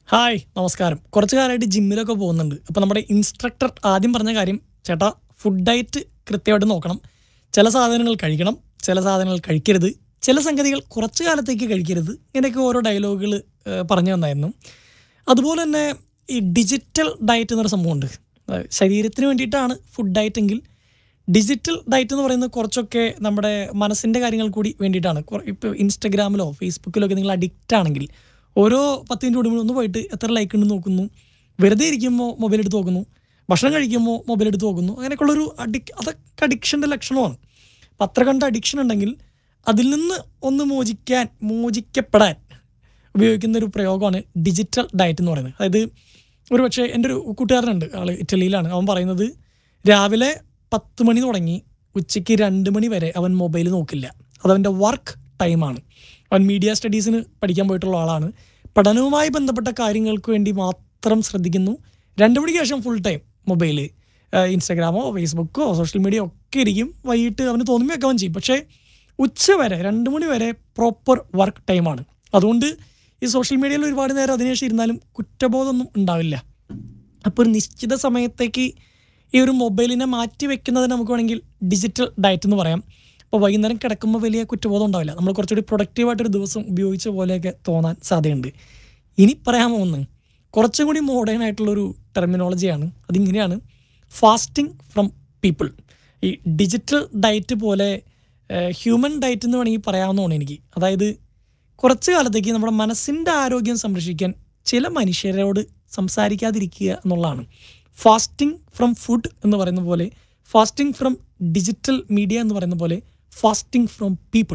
Hi നമസ്കാരം. കുറച്ച് കാലമായിട്ട് ജിമ്മിലൊക്കെ പോകുന്നുണ്ട്. അപ്പോൾ നമ്മുടെ ഇൻസ്ട്രക്ടർ ആദ്യം പറഞ്ഞ കാര്യം, ചേട്ടാ ഫുഡ് ഡയറ്റ് കൃത്യമായിട്ട് നോക്കണം, ചില സാധനങ്ങൾ കഴിക്കണം, ചില സാധനങ്ങൾ കഴിക്കരുത്, ചില സംഗതികൾ കുറച്ച് കാലത്തേക്ക് കഴിക്കരുത്, ഇങ്ങനെയൊക്കെ ഓരോ ഡയലോഗുകൾ പറഞ്ഞു തന്നായിരുന്നു. അതുപോലെ തന്നെ ഈ ഡിജിറ്റൽ ഡയറ്റ് എന്നൊരു സംഭവമുണ്ട്. ശരീരത്തിന് വേണ്ടിയിട്ടാണ് ഫുഡ് ഡയറ്റ് എങ്കിൽ ഡിജിറ്റൽ ഡയറ്റ് എന്ന് പറയുന്നത് കുറച്ചൊക്കെ നമ്മുടെ മനസ്സിൻ്റെ കാര്യങ്ങൾ കൂടി വേണ്ടിയിട്ടാണ്. ഇപ്പോൾ ഇൻസ്റ്റഗ്രാമിലോ ഫേസ്ബുക്കിലോ ഒക്കെ നിങ്ങൾ അഡിക്റ്റ് ആണെങ്കിൽ ഓരോ 10 മിനിറ്റ് കൂടുമ്പോൾ ഒന്ന് പോയിട്ട് എത്ര ലൈക്ക് ഉണ്ടെന്ന് നോക്കുന്നു, വെറുതെ ഇരിക്കുമ്പോൾ മൊബൈൽ എടുത്ത് നോക്കുന്നു, ഭക്ഷണം കഴിക്കുമ്പോൾ മൊബൈൽ എടുത്ത് നോക്കുന്നു, അങ്ങനെയൊക്കെയുള്ളൊരു അതൊക്കെ അഡിക്ഷൻ്റെ ലക്ഷണമാണ്. അപ്പം അത്ര കണ്ട അഡിക്ഷൻ ഉണ്ടെങ്കിൽ അതിൽ നിന്ന് ഒന്ന് മോചിക്കപ്പെടാൻ ഉപയോഗിക്കുന്ന ഒരു പ്രയോഗമാണ് ഡിജിറ്റൽ ഡയറ്റ് എന്ന് പറയുന്നത്. അതായത് ഒരു പക്ഷേ എൻ്റെ ഒരു കൂട്ടുകാരനുണ്ട്, ആൾ ഇറ്റലിയിലാണ്. അവൻ പറയുന്നത് രാവിലെ 10 മണി തുടങ്ങി ഉച്ചയ്ക്ക് 2 മണി വരെ അവൻ മൊബൈൽ നോക്കില്ല. അതവൻ്റെ വർക്ക് ടൈമാണ്. അവൻ മീഡിയ സ്റ്റഡീസിന് പഠിക്കാൻ പോയിട്ടുള്ള ആളാണ്. പഠനവുമായി ബന്ധപ്പെട്ട കാര്യങ്ങൾക്ക് വേണ്ടി മാത്രം ശ്രദ്ധിക്കുന്നു. 2 മണിക്ക് ശേഷം ഫുൾ ടൈം മൊബൈൽ, ഇൻസ്റ്റാഗ്രാമോ ഫേസ്ബുക്കോ സോഷ്യൽ മീഡിയ ഒക്കെ ഇരിക്കും. വൈകിട്ട് അവന് തോന്നുമ്പോഴൊക്കെ അവൻ ചെയ്യും. പക്ഷേ ഉച്ച വരെ 2 മണി വരെ പ്രോപ്പർ വർക്ക് ടൈമാണ്. അതുകൊണ്ട് ഈ സോഷ്യൽ മീഡിയയിൽ ഒരുപാട് നേരം അതിനുശേഷം ഇരുന്നാലും കുറ്റബോധമൊന്നും ഉണ്ടാവില്ല. അപ്പോൾ ഒരു നിശ്ചിത സമയത്തേക്ക് ഈ ഒരു മൊബൈലിനെ മാറ്റി വെക്കുന്നതിന് നമുക്ക് വേണമെങ്കിൽ ഡിജിറ്റൽ ഡയറ്റ് എന്ന് പറയാം. അപ്പോൾ വൈകുന്നേരം കിടക്കുമ്പോൾ വലിയ കുറ്റബോധം ഉണ്ടാവില്ല. നമ്മൾ കുറച്ചുകൂടി പ്രൊഡക്റ്റീവായിട്ടൊരു ദിവസം ഉപയോഗിച്ച പോലെയൊക്കെ തോന്നാൻ സാധ്യതയുണ്ട്. ഇനി പറയാൻ പോകുന്നത് കുറച്ചും കൂടി മോഡേൺ ആയിട്ടുള്ളൊരു ടെർമിനോളജിയാണ്. അതിങ്ങനെയാണ് ഫാസ്റ്റിംഗ് ഫ്രം പീപ്പിൾ. ഈ ഡിജിറ്റൽ ഡയറ്റ് പോലെ ഹ്യൂമൻ ഡയറ്റ് എന്ന് വേണമെങ്കിൽ പറയാവുന്നതാണ് എനിക്ക്. അതായത് കുറച്ച് കാലത്തേക്ക് നമ്മുടെ മനസ്സിൻ്റെ ആരോഗ്യം സംരക്ഷിക്കാൻ ചില മനുഷ്യരോട് സംസാരിക്കാതിരിക്കുക എന്നുള്ളതാണ്. ഫാസ്റ്റിംഗ് ഫ്രം ഫുഡ് എന്ന് പറയുന്ന പോലെ, ഫാസ്റ്റിംഗ് ഫ്രം ഡിജിറ്റൽ മീഡിയ എന്ന് പറയുന്ന പോലെ, ഫാസ്റ്റിംഗ് ഫ്രം പീപ്പിൾ.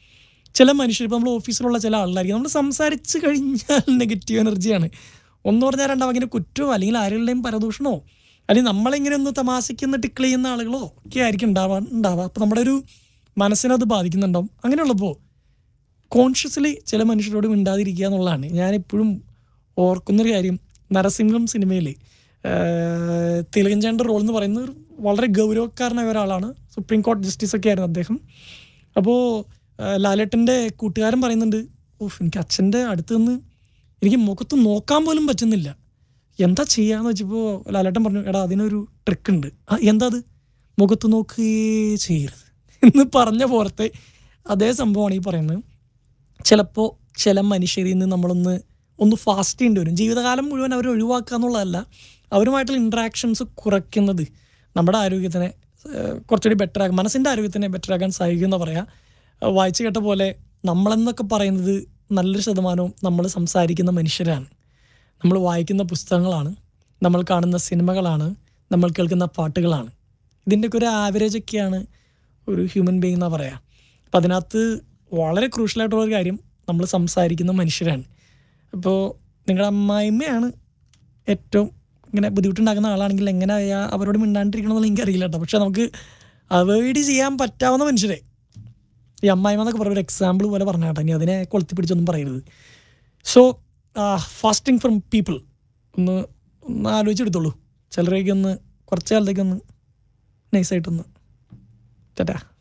ചില മനുഷ്യർ, ഇപ്പോൾ നമ്മൾ ഓഫീസിലുള്ള ചില ആളുകളായിരിക്കും, നമ്മൾ സംസാരിച്ച് കഴിഞ്ഞാൽ നെഗറ്റീവ് എനർജിയാണ്. ഒന്ന് പറഞ്ഞാൽ രണ്ടാമങ്ങനെ കുറ്റമോ അല്ലെങ്കിൽ ആരുടെയും പരദൂഷണമോ അല്ലെങ്കിൽ നമ്മളിങ്ങനെ ഒന്ന് തമാശയ്ക്കൊന്ന് ടിക്കിൾ ചെയ്യുന്ന ആളുകളോ ഒക്കെ ആയിരിക്കും ഉണ്ടാവുക. അപ്പോൾ നമ്മുടെ ഒരു മനസ്സിനത് ബാധിക്കുന്നുണ്ടാവും. അങ്ങനെയുള്ളപ്പോൾ കോൺഷ്യസ്ലി ചില മനുഷ്യരോട് മിണ്ടാതിരിക്കുക എന്നുള്ളതാണ്. ഞാനെപ്പോഴും ഓർക്കുന്നൊരു കാര്യം, നരസിംഹം സിനിമയിൽ തിലകഞ്ചേൻ്റെ റോൾ എന്ന് പറയുന്നത് വളരെ ഗൗരവക്കാരനായ ഒരാളാണ്. സുപ്രീം കോടതി ജസ്റ്റിസൊക്കെ ആയിരുന്നു അദ്ദേഹം. അപ്പോൾ ലാലേട്ടൻ്റെ കൂട്ടുകാരൻ പറയുന്നുണ്ട്, എനിക്ക് അച്ഛൻ്റെ അടുത്ത് നിന്ന് എനിക്ക് മുഖത്ത് നോക്കാൻ പോലും പറ്റുന്നില്ല, എന്താ ചെയ്യാന്ന് വെച്ചപ്പോൾ ലാലേട്ടൻ പറഞ്ഞു, എടാ അതിനൊരു ട്രിക്കുണ്ട്. എന്താ അത്? മുഖത്ത് നോക്കുകയേ ചെയ്യരുത് എന്ന് പറഞ്ഞ പോലത്തെ അതേ സംഭവമാണ് ഈ പറയുന്നത്. ചിലപ്പോൾ ചില മനുഷ്യരിൽ നിന്ന് നമ്മളൊന്ന് ഫാസ്റ്റ് ചെയ്യേണ്ടി വരും. ജീവിതകാലം മുഴുവൻ അവർ ഒഴിവാക്കുക എന്നുള്ളതല്ല, അവരുമായിട്ടുള്ള ഇൻട്രാക്ഷൻസ് കുറയ്ക്കുന്നത് നമ്മുടെ ആരോഗ്യത്തിനെ കുറച്ചുകൂടി ബെറ്ററാക്കാൻ, മനസ്സിൻ്റെ ആരോഗ്യത്തിനെ ബെറ്ററാക്കാൻ സഹായിക്കുമെന്ന് പറയാം. വായിച്ചു കേട്ട പോലെ നമ്മളെന്നൊക്കെ പറയുന്നത് നല്ലൊരു ശതമാനവും നമ്മൾ സംസാരിക്കുന്ന മനുഷ്യരാണ്. നമ്മൾ വായിക്കുന്ന പുസ്തകങ്ങളാണ്, നമ്മൾ കാണുന്ന സിനിമകളാണ്, നമ്മൾ കേൾക്കുന്ന പാട്ടുകളാണ്. ഇതിൻ്റെയൊക്കെ ഒരു ആവറേജൊക്കെയാണ് ഒരു ഹ്യൂമൻ ബീയിങ് എന്നാണ് പറയാം. അപ്പം അതിനകത്ത് വളരെ ക്രൂഷ്യലായിട്ടുള്ളൊരു കാര്യം, നമ്മൾ സംസാരിക്കുന്ന മനുഷ്യരാണ്. അപ്പോൾ നിങ്ങളുടെ അമ്മായിമ്മയാണ് ഏറ്റവും ഇങ്ങനെ ബുദ്ധിമുട്ടുണ്ടാക്കുന്ന ആളാണെങ്കിൽ എങ്ങനെ അവരോട് മിണ്ടാണ്ടിരിക്കണമെന്നുള്ള എനിക്കറിയില്ല കേട്ടോ. പക്ഷെ നമുക്ക് അവോയ്ഡ് ചെയ്യാൻ പറ്റാവുന്ന മനുഷ്യരെ, ഈ അമ്മായിമ്മ എന്നൊക്കെ പറയുന്ന ഒരു എക്സാമ്പിൾ പോലെ പറഞ്ഞ കേട്ടോ, ഇനി അതിനെ കൊളുത്തി പിടിച്ചൊന്നും പറയരുത്. സോ ഫാസ്റ്റിംഗ് ഫ്രം പീപ്പിൾ ഒന്ന് ആലോചിച്ചെടുത്തോളൂ. ചിലരേക്കൊന്ന് കുറച്ച് കാലത്തേക്കൊന്ന് നൈസായിട്ടൊന്ന് ടാറ്റാ.